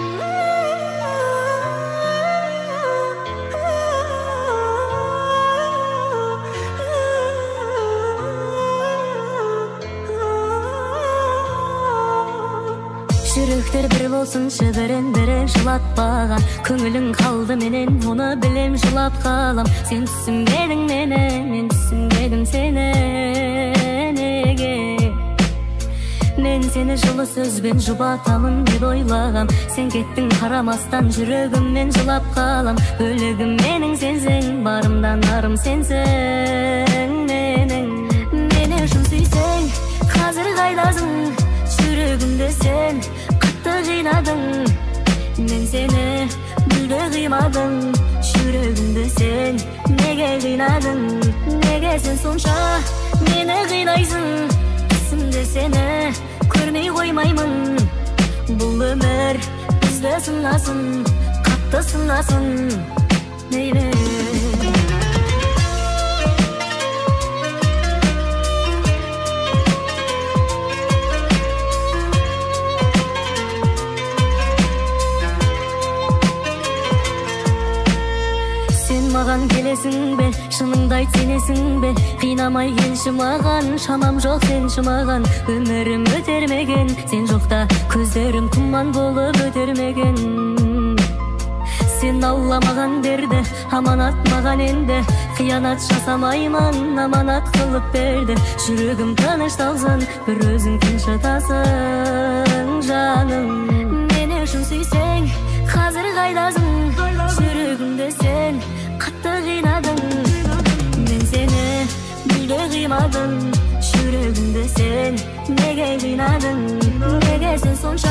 Жүректер бір болсыншы бірін-бірі жылатпаған көңілің қалды менен оны білем жылап қалам сен түсінбедің мені мен түсінбедім сені неге мен сені жылы сөзбен жұбатамын деп ойлағам сен кеттің қарамастан жүрегіммен жылап қалам бөлігім менің сенсің барымдан арым сенсің мені үшін сүйсең қазір қайдасың жүрегімді сен қатты қинадың мен сені мүлде қимадым жүрегімді сен неге қинадың неге сен сонша мені қинайсың түсімде сені көрмей қоймаймын бұл өмір бізді сынасын қатты сынасын мейлі маған келесің бе шыныңды айт сенесің бе қинамай келші маған шамам жоқ сенші маған өмірім өтермеген сен жоқта көздерім тұман болып өтермеген сен алла маған берді аманат маған енді қиянат жасамаймын аманат қылып берді жүрегім тынышталсын бір өзің тыншытасың жаным мені үшін сүйсең қазір қайдасың жүрегімді сен қатты қинадың мен сені мүлде қимадым жүрегімді сен неге қинадың неге сен сонша